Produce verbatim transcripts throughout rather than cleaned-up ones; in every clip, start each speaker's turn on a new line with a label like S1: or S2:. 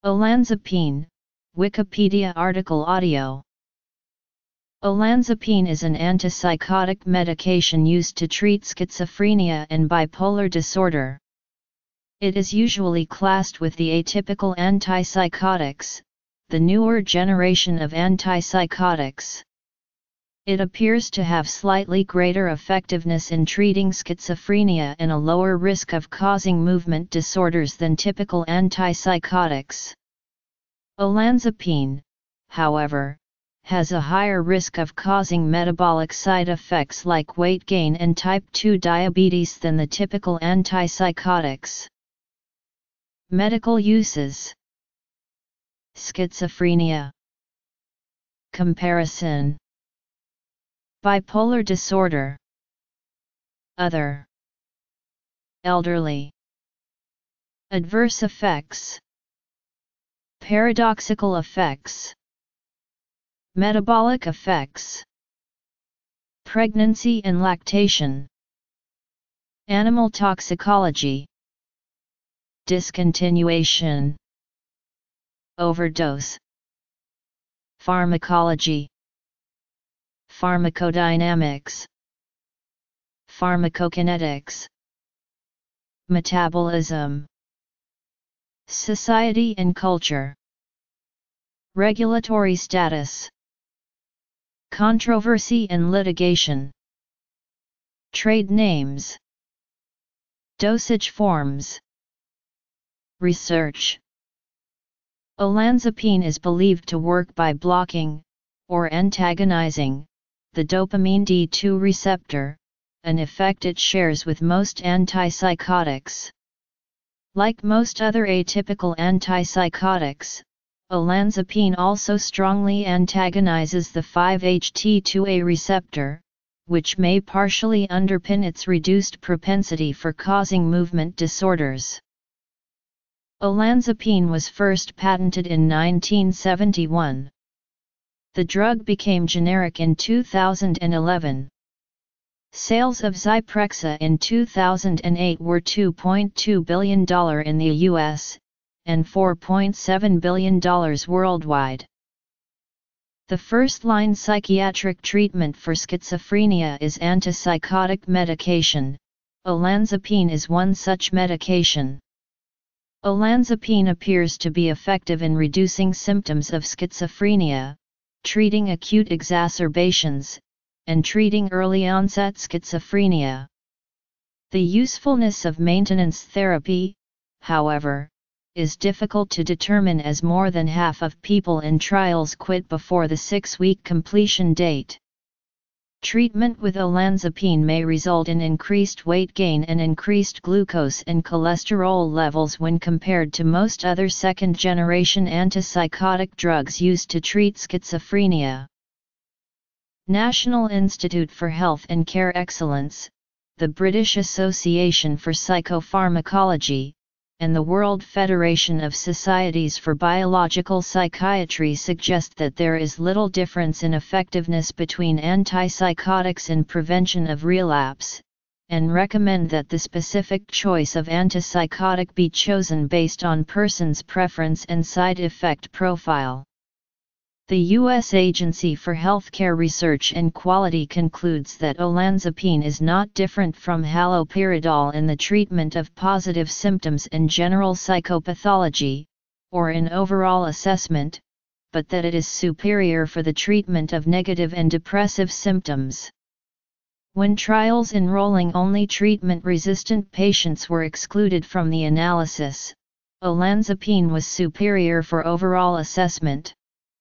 S1: Olanzapine, Wikipedia article audio. Olanzapine is an antipsychotic medication used to treat schizophrenia and bipolar disorder. It is usually classed with the atypical antipsychotics, the newer generation of antipsychotics. It appears to have slightly greater effectiveness in treating schizophrenia and a lower risk of causing movement disorders than typical antipsychotics. Olanzapine, however, has a higher risk of causing metabolic side effects like weight gain and type two diabetes than the typical antipsychotics. Medical uses: schizophrenia. Comparison: bipolar disorder. Other. Elderly. Adverse effects. Paradoxical effects. Metabolic effects. Pregnancy and lactation. Animal toxicology. Discontinuation. Overdose. Pharmacology. Pharmacodynamics. Pharmacokinetics. Metabolism. Society and culture. Regulatory status. Controversy and litigation. Trade names. Dosage forms. Research. Olanzapine is believed to work by blocking, or antagonizing, the dopamine D two receptor, an effect it shares with most antipsychotics. Like most other atypical antipsychotics, olanzapine also strongly antagonizes the five H T two A receptor, which may partially underpin its reduced propensity for causing movement disorders. Olanzapine was first patented in nineteen seventy-one. The drug became generic in two thousand eleven. Sales of Zyprexa in two thousand eight were two point two billion dollars in the U S, and four point seven billion dollars worldwide. The first-line psychiatric treatment for schizophrenia is antipsychotic medication. Olanzapine is one such medication. Olanzapine appears to be effective in reducing symptoms of schizophrenia, treating acute exacerbations, and treating early-onset schizophrenia. The usefulness of maintenance therapy, however, is difficult to determine as more than half of people in trials quit before the six-week completion date. Treatment with olanzapine may result in increased weight gain and increased glucose and cholesterol levels when compared to most other second-generation antipsychotic drugs used to treat schizophrenia. National Institute for Health and Care Excellence, the British Association for Psychopharmacology, and the World Federation of Societies for Biological Psychiatry suggest that there is little difference in effectiveness between antipsychotics in prevention of relapse, and recommend that the specific choice of antipsychotic be chosen based on person's preference and side effect profile. The U S Agency for Healthcare Research and Quality concludes that olanzapine is not different from haloperidol in the treatment of positive symptoms and general psychopathology, or in overall assessment, but that it is superior for the treatment of negative and depressive symptoms. When trials enrolling only treatment-resistant patients were excluded from the analysis, olanzapine was superior for overall assessment.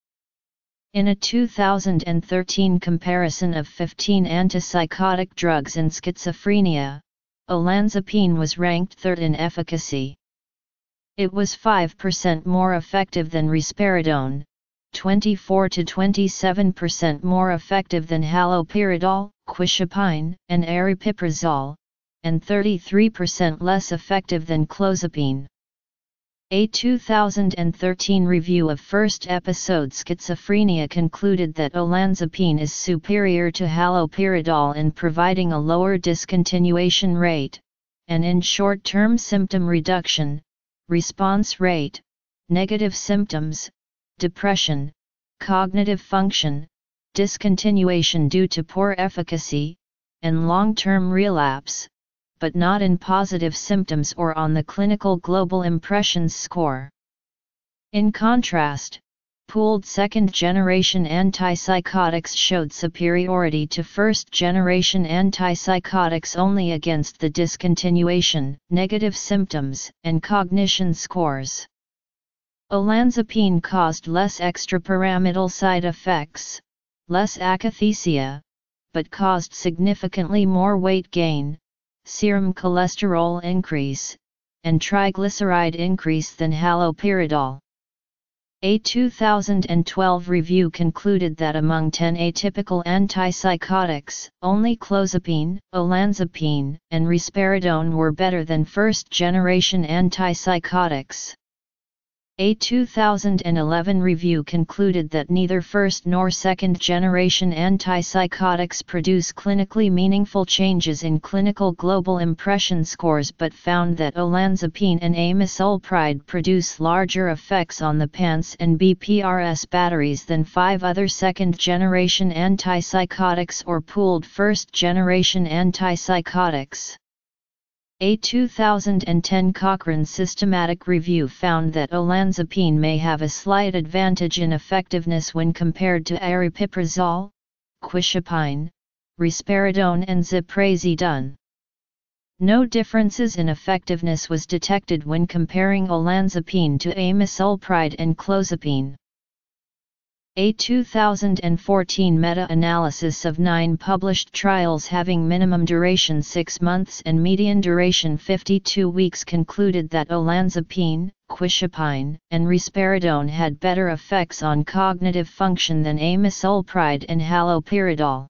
S1: In a two thousand thirteen comparison of fifteen antipsychotic drugs in schizophrenia, olanzapine was ranked third in efficacy. It was five percent more effective than risperidone, twenty-four to twenty-seven percent more effective than haloperidol, quizapine, and aripiprazole, and thirty-three percent less effective than clozapine. A two thousand thirteen review of first episode schizophrenia concluded that olanzapine is superior to haloperidol in providing a lower discontinuation rate, and in short-term symptom reduction, response rate, negative symptoms, depression, cognitive function, discontinuation due to poor efficacy, and long-term relapse, but not in positive symptoms or on the Clinical Global Impressions score. In contrast, pooled second-generation antipsychotics showed superiority to first-generation antipsychotics only against the discontinuation, negative symptoms, and cognition scores. Olanzapine caused less extrapyramidal side effects, less akathisia, but caused significantly more weight gain, serum cholesterol increase, and triglyceride increase than haloperidol. A two thousand twelve review concluded that among ten atypical antipsychotics, only clozapine, olanzapine, and risperidone were better than first-generation antipsychotics. A two thousand eleven review concluded that neither first nor second-generation antipsychotics produce clinically meaningful changes in clinical global impression scores but found that olanzapine and amisulpride produce larger effects on the P A N S and B P R S batteries than five other second-generation antipsychotics or pooled first-generation antipsychotics. A two thousand ten Cochrane systematic review found that olanzapine may have a slight advantage in effectiveness when compared to aripiprazole, quizapine, risperidone and ziprasidone. No differences in effectiveness was detected when comparing olanzapine to amisulpride and clozapine. A two thousand fourteen meta-analysis of nine published trials having minimum duration six months and median duration fifty-two weeks concluded that olanzapine, quizapine, and risperidone had better effects on cognitive function than amisulpride and haloperidol.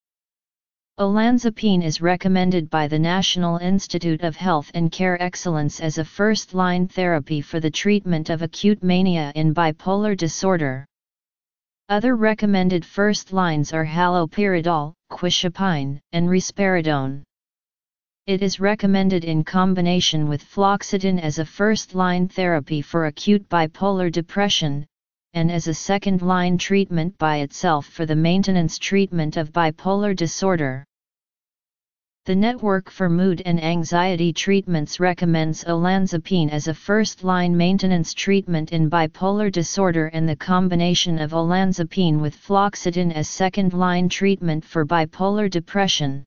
S1: Olanzapine is recommended by the National Institute of Health and Care Excellence as a first-line therapy for the treatment of acute mania in bipolar disorder. Other recommended first lines are haloperidol, quizapine, and risperidone. It is recommended in combination with fluoxetine as a first-line therapy for acute bipolar depression, and as a second-line treatment by itself for the maintenance treatment of bipolar disorder. The Network for Mood and Anxiety Treatments recommends olanzapine as a first-line maintenance treatment in bipolar disorder and the combination of olanzapine with fluoxetine as second-line treatment for bipolar depression.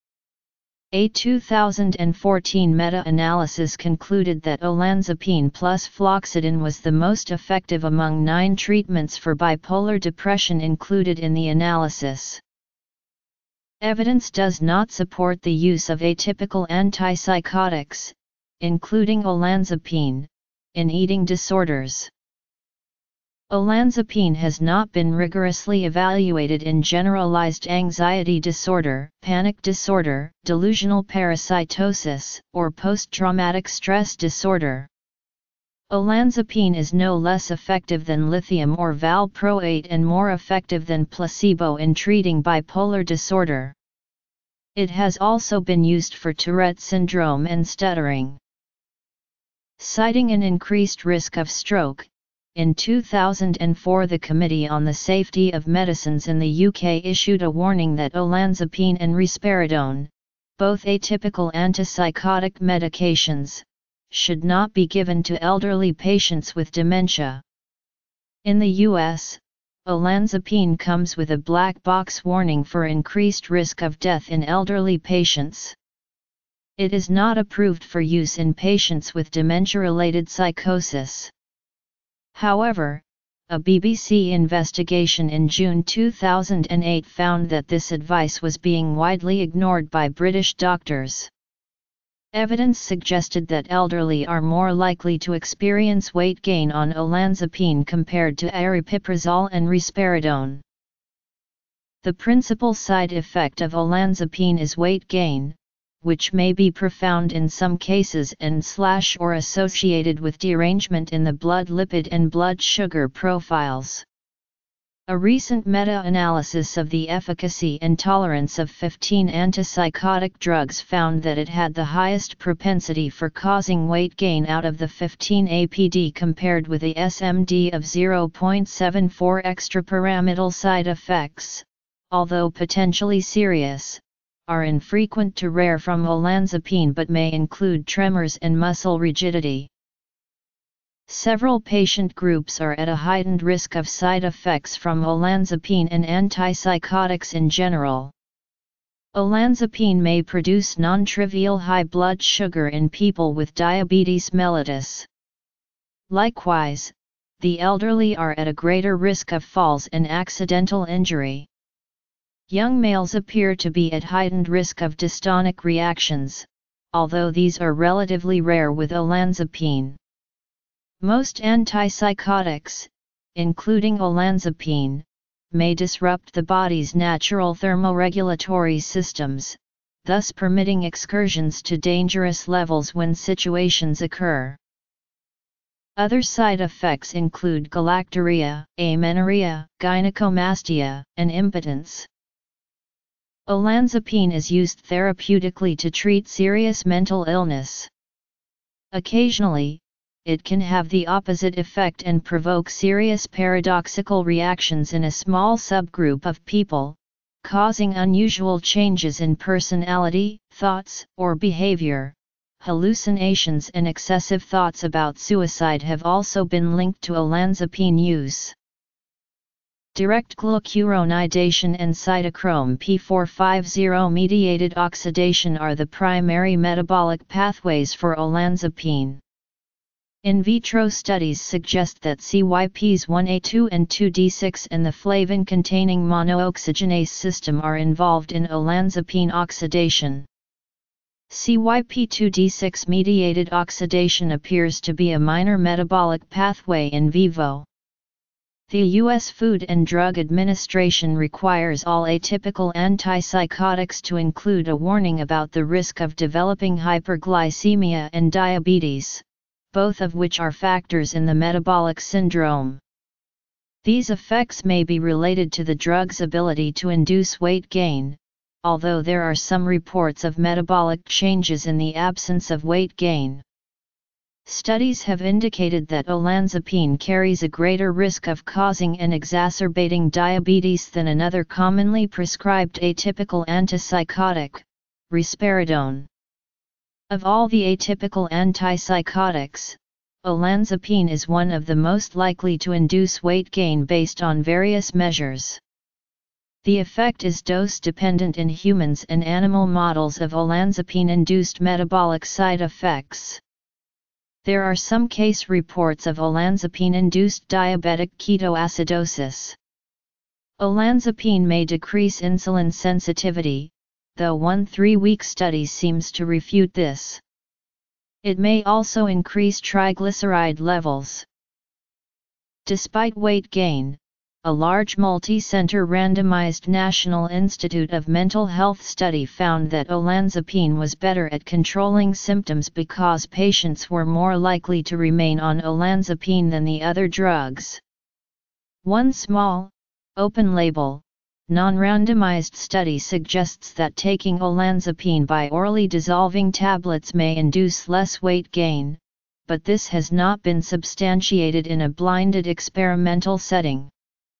S1: A two thousand fourteen meta-analysis concluded that olanzapine plus fluoxetine was the most effective among nine treatments for bipolar depression included in the analysis. Evidence does not support the use of atypical antipsychotics, including olanzapine, in eating disorders. Olanzapine has not been rigorously evaluated in generalized anxiety disorder, panic disorder, delusional parasitosis, or post-traumatic stress disorder. Olanzapine is no less effective than lithium or valproate and more effective than placebo in treating bipolar disorder. It has also been used for Tourette syndrome and stuttering. Citing an increased risk of stroke, in two thousand four the Committee on the Safety of Medicines in the U K issued a warning that olanzapine and risperidone, both atypical antipsychotic medications, should not be given to elderly patients with dementia. In the U S, olanzapine comes with a black box warning for increased risk of death in elderly patients. It is not approved for use in patients with dementia-related psychosis. However, a B B C investigation in June two thousand eight found that this advice was being widely ignored by British doctors. Evidence suggested that elderly are more likely to experience weight gain on olanzapine compared to aripiprazole and risperidone. The principal side effect of olanzapine is weight gain, which may be profound in some cases and slash or associated with derangement in the blood lipid and blood sugar profiles. A recent meta-analysis of the efficacy and tolerance of fifteen antipsychotic drugs found that it had the highest propensity for causing weight gain out of the fifteen A P D compared with a S M D of zero point seven four. Extrapyramidal side effects, although potentially serious, are infrequent to rare from olanzapine but may include tremors and muscle rigidity. Several patient groups are at a heightened risk of side effects from olanzapine and antipsychotics in general. Olanzapine may produce non-trivial high blood sugar in people with diabetes mellitus. Likewise, the elderly are at a greater risk of falls and accidental injury. Young males appear to be at heightened risk of dystonic reactions, although these are relatively rare with olanzapine. Most antipsychotics, including olanzapine, may disrupt the body's natural thermoregulatory systems, thus permitting excursions to dangerous levels when situations occur. Other side effects include galactorrhea, amenorrhea, gynecomastia, and impotence. Olanzapine is used therapeutically to treat serious mental illness. Occasionally, it can have the opposite effect and provoke serious paradoxical reactions in a small subgroup of people, causing unusual changes in personality, thoughts, or behavior. Hallucinations and excessive thoughts about suicide have also been linked to olanzapine use. Direct glucuronidation and cytochrome P four fifty mediated oxidation are the primary metabolic pathways for olanzapine. In vitro studies suggest that C Y Ps one A two and two D six and the flavin-containing monooxygenase system are involved in olanzapine oxidation. C Y P two D six mediated oxidation appears to be a minor metabolic pathway in vivo. The U S Food and Drug Administration requires all atypical antipsychotics to include a warning about the risk of developing hyperglycemia and diabetes, both of which are factors in the metabolic syndrome. These effects may be related to the drug's ability to induce weight gain, although there are some reports of metabolic changes in the absence of weight gain. Studies have indicated that olanzapine carries a greater risk of causing and exacerbating diabetes than another commonly prescribed atypical antipsychotic, risperidone. Of all the atypical antipsychotics, olanzapine is one of the most likely to induce weight gain based on various measures. The effect is dose-dependent in humans and animal models of olanzapine-induced metabolic side effects. There are some case reports of olanzapine-induced diabetic ketoacidosis. Olanzapine may decrease insulin sensitivity, though one three-week study seems to refute this. It may also increase triglyceride levels. Despite weight gain, a large multi-center randomized National Institute of Mental Health study found that olanzapine was better at controlling symptoms because patients were more likely to remain on olanzapine than the other drugs. One small, open-label, non-randomized study suggests that taking olanzapine by orally dissolving tablets may induce less weight gain, but this has not been substantiated in a blinded experimental setting.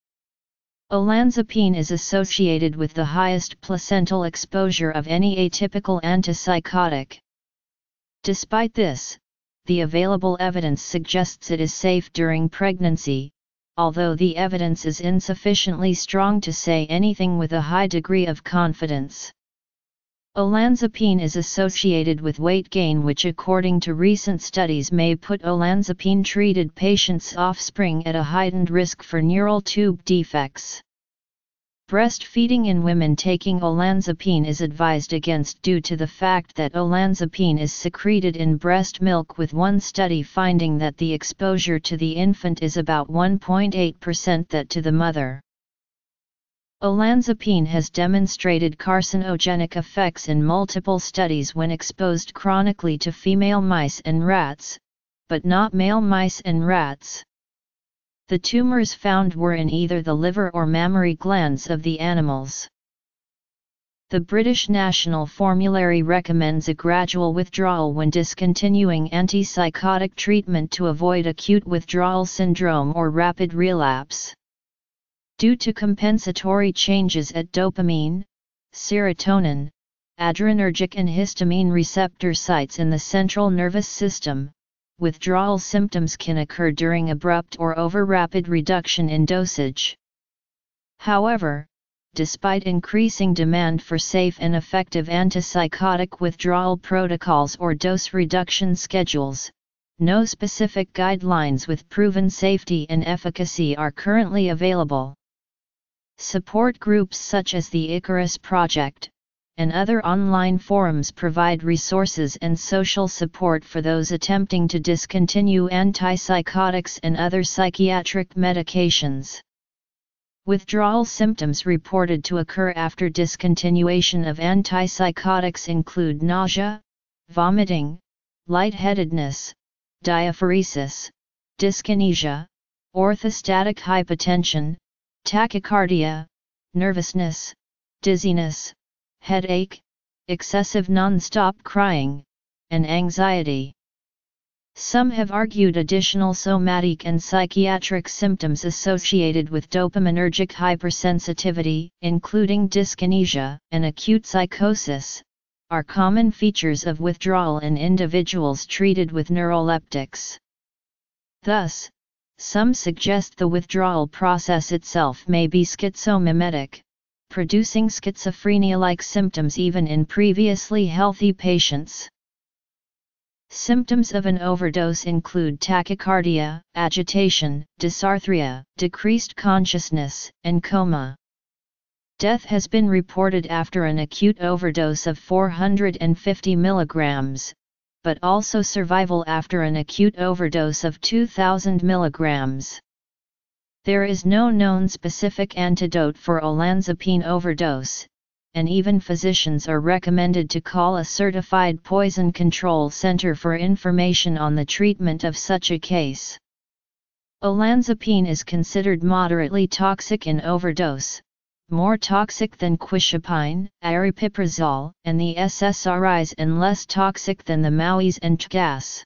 S1: Olanzapine is associated with the highest placental exposure of any atypical antipsychotic. Despite this, the available evidence suggests it is safe during pregnancy, although the evidence is insufficiently strong to say anything with a high degree of confidence. Olanzapine is associated with weight gain, which according to recent studies may put olanzapine-treated patients' offspring at a heightened risk for neural tube defects. Breastfeeding in women taking olanzapine is advised against due to the fact that olanzapine is secreted in breast milk, with one study finding that the exposure to the infant is about one point eight percent that to the mother. Olanzapine has demonstrated carcinogenic effects in multiple studies when exposed chronically to female mice and rats, but not male mice and rats. The tumors found were in either the liver or mammary glands of the animals. The British National Formulary recommends a gradual withdrawal when discontinuing antipsychotic treatment to avoid acute withdrawal syndrome or rapid relapse. Due to compensatory changes at dopamine, serotonin, adrenergic and histamine receptor sites in the central nervous system, withdrawal symptoms can occur during abrupt or over-rapid reduction in dosage. However, despite increasing demand for safe and effective antipsychotic withdrawal protocols or dose reduction schedules, no specific guidelines with proven safety and efficacy are currently available. Support groups such as the Icarus Project and other online forums provide resources and social support for those attempting to discontinue antipsychotics and other psychiatric medications. Withdrawal symptoms reported to occur after discontinuation of antipsychotics include nausea, vomiting, lightheadedness, diaphoresis, dyskinesia, orthostatic hypotension, tachycardia, nervousness, dizziness, headache, excessive non-stop crying, and anxiety. Some have argued additional somatic and psychiatric symptoms associated with dopaminergic hypersensitivity, including dyskinesia and acute psychosis, are common features of withdrawal in individuals treated with neuroleptics. Thus, some suggest the withdrawal process itself may be schizomimetic, producing schizophrenia-like symptoms even in previously healthy patients. Symptoms of an overdose include tachycardia, agitation, dysarthria, decreased consciousness, and coma. Death has been reported after an acute overdose of four hundred fifty milligrams, but also survival after an acute overdose of two thousand milligrams. There is no known specific antidote for olanzapine overdose, and even physicians are recommended to call a certified poison control center for information on the treatment of such a case. Olanzapine is considered moderately toxic in overdose, more toxic than quetiapine, aripiprazole, and the S S R Is, and less toxic than the MAOIs and T G A S.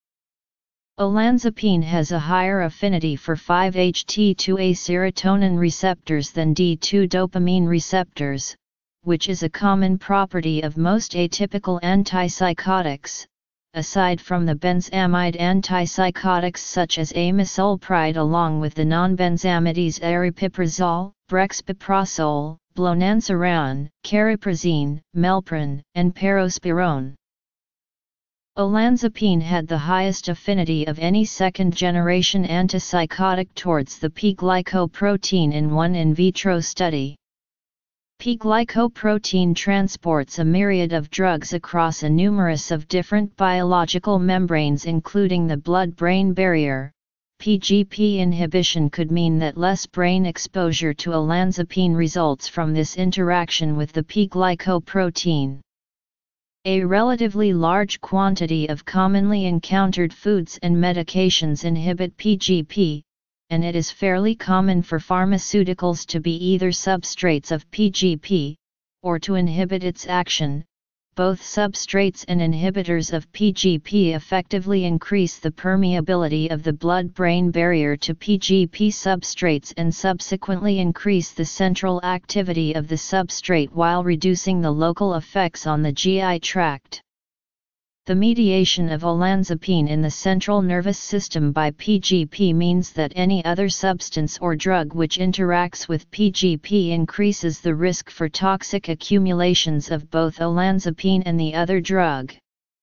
S1: Olanzapine has a higher affinity for five H T two A serotonin receptors than D two dopamine receptors, which is a common property of most atypical antipsychotics, aside from the benzamide antipsychotics such as amisulpride along with the non-benzamides aripiprazole, brexpiprazole, blonanxarone, cariprazine, melprin, and perospirone. Olanzapine had the highest affinity of any second-generation antipsychotic towards the P-glycoprotein in one in vitro study. P-glycoprotein transports a myriad of drugs across a numerous of different biological membranes including the blood-brain barrier. P G P inhibition could mean that less brain exposure to olanzapine results from this interaction with the P-glycoprotein. A relatively large quantity of commonly encountered foods and medications inhibit P G P, and it is fairly common for pharmaceuticals to be either substrates of P G P, or to inhibit its action. Both substrates and inhibitors of P G P effectively increase the permeability of the blood-brain barrier to P G P substrates and subsequently increase the central activity of the substrate while reducing the local effects on the G I tract. The mediation of olanzapine in the central nervous system by P G P means that any other substance or drug which interacts with P G P increases the risk for toxic accumulations of both olanzapine and the other drug.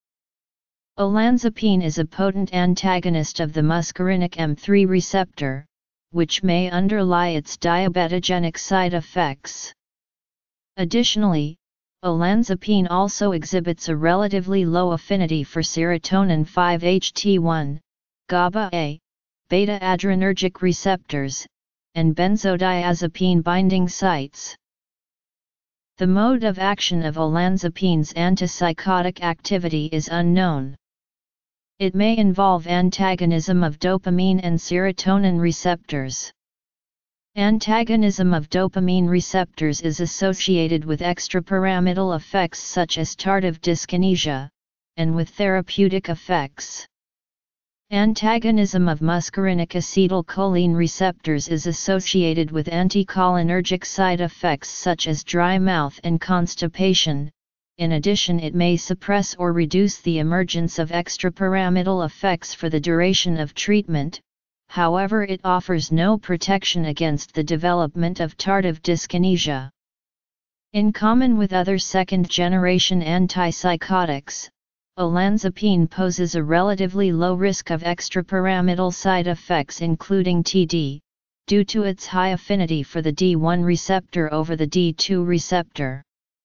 S1: Olanzapine is a potent antagonist of the muscarinic M three receptor, which may underlie its diabetogenic side effects. Additionally, olanzapine also exhibits a relatively low affinity for serotonin five H T one, GABA A, beta-adrenergic receptors, and benzodiazepine binding sites. The mode of action of olanzapine's antipsychotic activity is unknown. It may involve antagonism of dopamine and serotonin receptors. Antagonism of dopamine receptors is associated with extrapyramidal effects such as tardive dyskinesia, and with therapeutic effects. Antagonism of muscarinic acetylcholine receptors is associated with anticholinergic side effects such as dry mouth and constipation. In addition, it may suppress or reduce the emergence of extrapyramidal effects for the duration of treatment. However, it offers no protection against the development of tardive dyskinesia. In common with other second-generation antipsychotics, olanzapine poses a relatively low risk of extrapyramidal side effects including T D, due to its high affinity for the D one receptor over the D two receptor.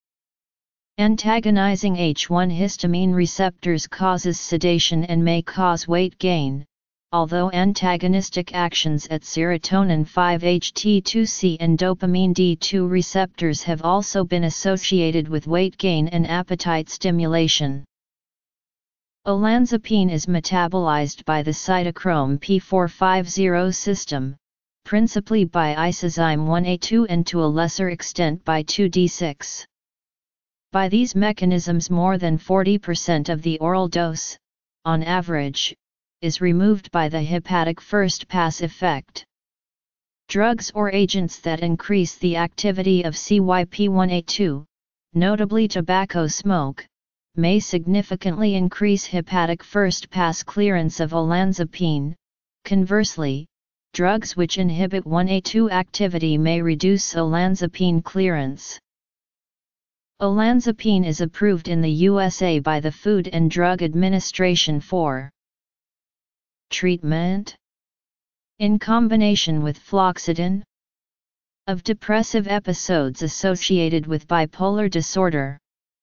S1: Antagonizing H one histamine receptors causes sedation and may cause weight gain, although antagonistic actions at serotonin five H T two C and dopamine D two receptors have also been associated with weight gain and appetite stimulation. Olanzapine is metabolized by the cytochrome P four fifty system, principally by isozyme one A two and to a lesser extent by two D six. By these mechanisms, more than forty percent of the oral dose, on average, is removed by the hepatic first-pass effect. Drugs or agents that increase the activity of C Y P one A two, notably tobacco smoke, may significantly increase hepatic first-pass clearance of olanzapine. Conversely, drugs which inhibit one A two activity may reduce olanzapine clearance. Olanzapine is approved in the U S A by the Food and Drug Administration for treatment, in combination with fluoxetine, of depressive episodes associated with bipolar disorder.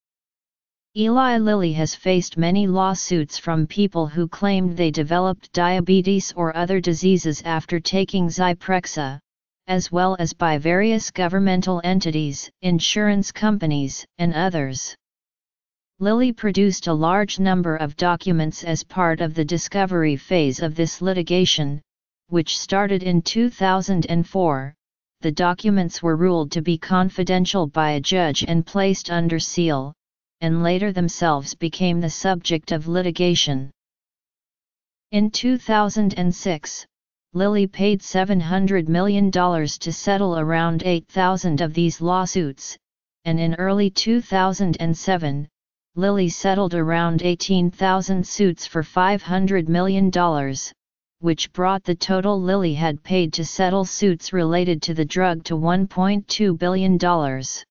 S1: Eli Lilly has faced many lawsuits from people who claimed they developed diabetes or other diseases after taking Zyprexa, as well as by various governmental entities, insurance companies, and others. Lilly produced a large number of documents as part of the discovery phase of this litigation, which started in two thousand four. The documents were ruled to be confidential by a judge and placed under seal, and later themselves became the subject of litigation. In two thousand six, Lilly paid seven hundred million dollars to settle around eight thousand of these lawsuits, and in early two thousand seven, Lilly settled around eighteen thousand suits for five hundred million dollars, which brought the total Lilly had paid to settle suits related to the drug to one point two billion dollars.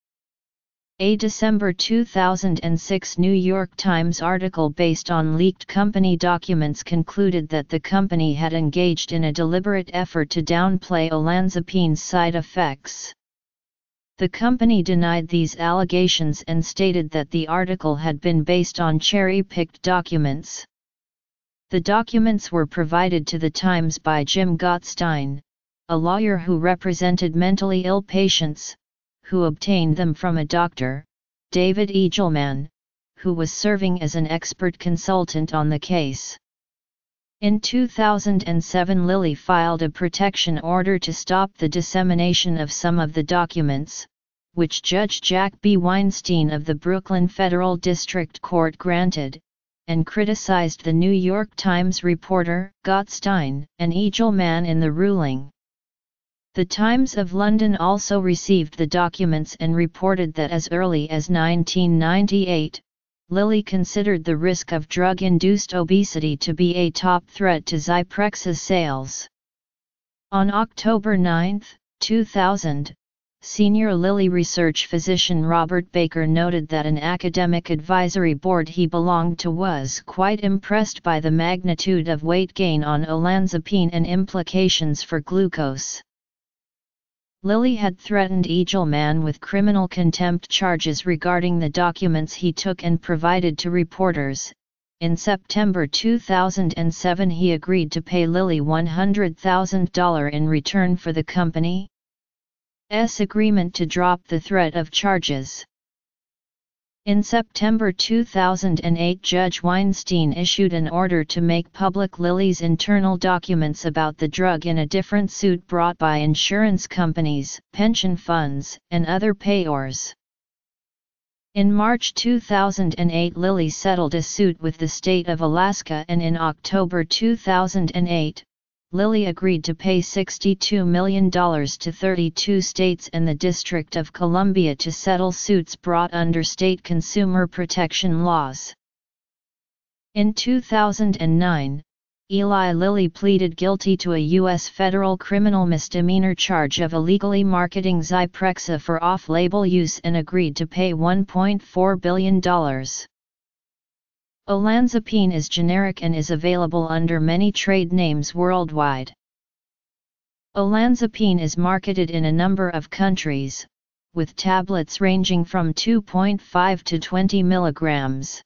S1: A December two thousand six New York Times article based on leaked company documents concluded that the company had engaged in a deliberate effort to downplay olanzapine's side effects. The company denied these allegations and stated that the article had been based on cherry-picked documents. The documents were provided to the Times by Jim Gottstein, a lawyer who represented mentally ill patients, who obtained them from a doctor, David Eagleman, who was serving as an expert consultant on the case. In two thousand seven, Lilly filed a protection order to stop the dissemination of some of the documents, which Judge Jack B. Weinstein of the Brooklyn Federal District Court granted, and criticized the New York Times reporter, Gottstein, and Eagleman in the ruling. The Times of London also received the documents and reported that as early as nineteen ninety-eight, Lilly considered the risk of drug-induced obesity to be a top threat to Zyprexa's sales. On October ninth, two thousand, senior Lilly research physician Robert Baker noted that an academic advisory board he belonged to was quite impressed by the magnitude of weight gain on olanzapine and implications for glucose. Lilly had threatened Eagleman with criminal contempt charges regarding the documents he took and provided to reporters. In September two thousand seven, he agreed to pay Lilly one hundred thousand dollars in return for the company's agreement to drop the threat of charges. In September two thousand eight, Judge Weinstein issued an order to make public Lilly's internal documents about the drug in a different suit brought by insurance companies, pension funds, and other payors. In March two thousand eight, Lilly settled a suit with the state of Alaska, and in October two thousand eight, Lilly agreed to pay sixty-two million dollars to thirty-two states and the District of Columbia to settle suits brought under state consumer protection laws. In two thousand nine, Eli Lilly pleaded guilty to a U S federal criminal misdemeanor charge of illegally marketing Zyprexa for off-label use and agreed to pay one point four billion dollars. Olanzapine is generic and is available under many trade names worldwide. Olanzapine is marketed in a number of countries, with tablets ranging from two point five to twenty milligrams.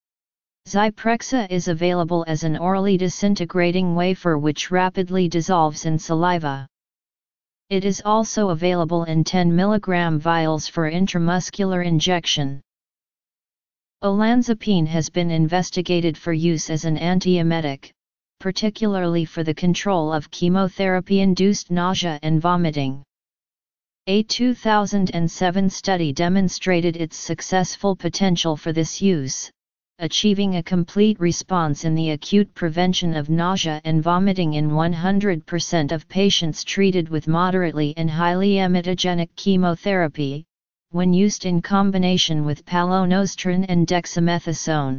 S1: Zyprexa is available as an orally disintegrating wafer which rapidly dissolves in saliva. It is also available in ten milligram vials for intramuscular injection. Olanzapine has been investigated for use as an antiemetic, particularly for the control of chemotherapy-induced nausea and vomiting. A two thousand seven study demonstrated its successful potential for this use, achieving a complete response in the acute prevention of nausea and vomiting in one hundred percent of patients treated with moderately and highly emetogenic chemotherapy, when used in combination with palonostrine and dexamethasone.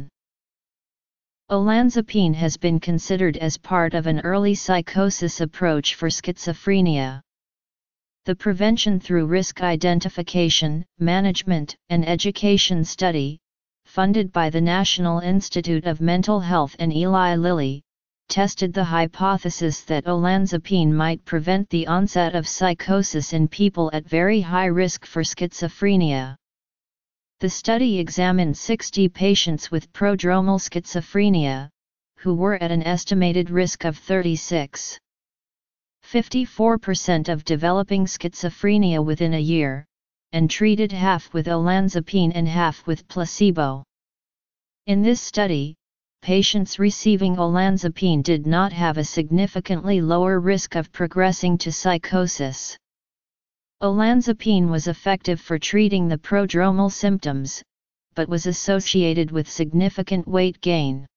S1: Olanzapine has been considered as part of an early psychosis approach for schizophrenia. The Prevention Through Risk Identification, Management, and Education study, funded by the National Institute of Mental Health and Eli Lilly, tested the hypothesis that olanzapine might prevent the onset of psychosis in people at very high risk for schizophrenia. The study examined sixty patients with prodromal schizophrenia, who were at an estimated risk of thirty-six point five four percent of developing schizophrenia within a year, and treated half with olanzapine and half with placebo. In this study, patients receiving olanzapine did not have a significantly lower risk of progressing to psychosis. Olanzapine was effective for treating the prodromal symptoms, but was associated with significant weight gain.